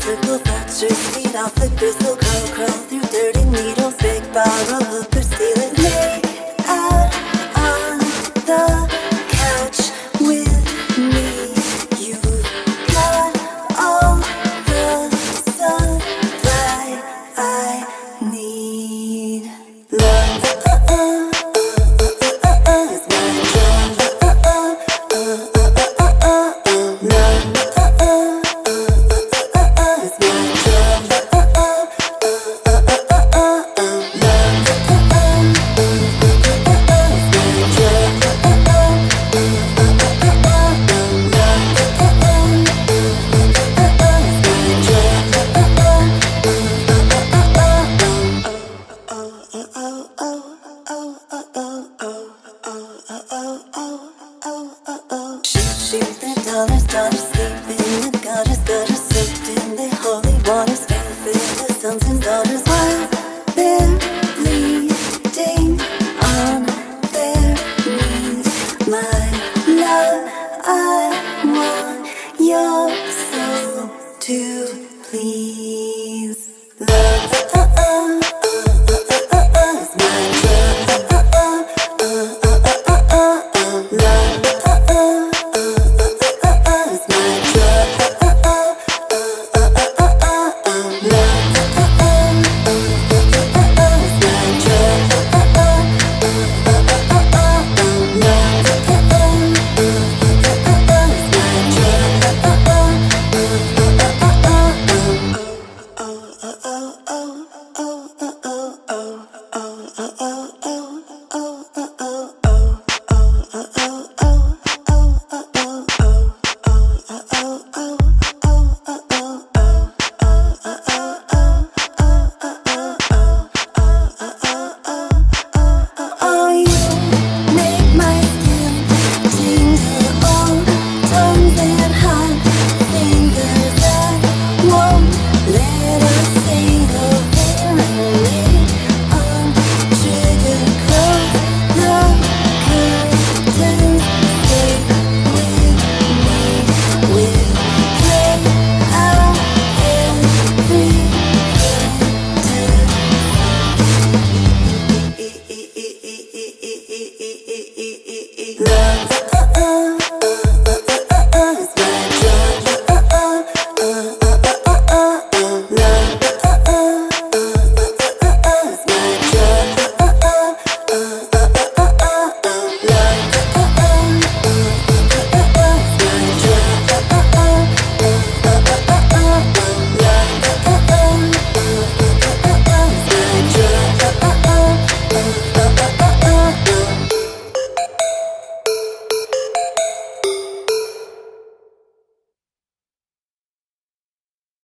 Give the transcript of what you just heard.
circle vultures feed off the gristle, crawl through dirty needles, big borrow hookers steal it. Lay out on the couch with me. You got all the supply I need. Love is my drug. Love is my drug. Shoot the dollars,